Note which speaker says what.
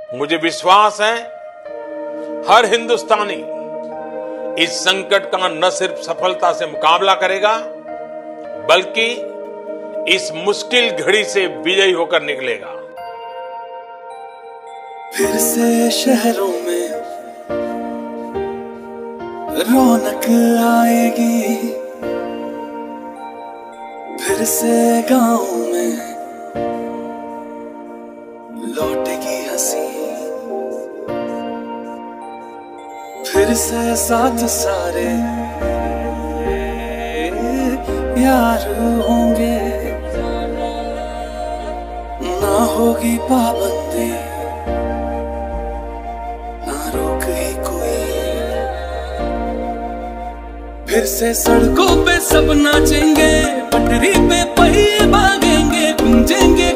Speaker 1: मुझे विश्वास है हर हिंदुस्तानी इस संकट का न सिर्फ सफलता से मुकाबला करेगा बल्कि इस मुश्किल घड़ी से विजयी होकर निकलेगा।
Speaker 2: फिर से शहरों में रौनक आएगी, फिर से गाँव में लौटेगी हंसी, फिर से साथ सारे यार होंगे, ना होगी पाबंदी ना रोक ही कोई, फिर से सड़कों पे सब नाचेंगे, पटरी पे पहिए भागेंगे, गूंजेंगे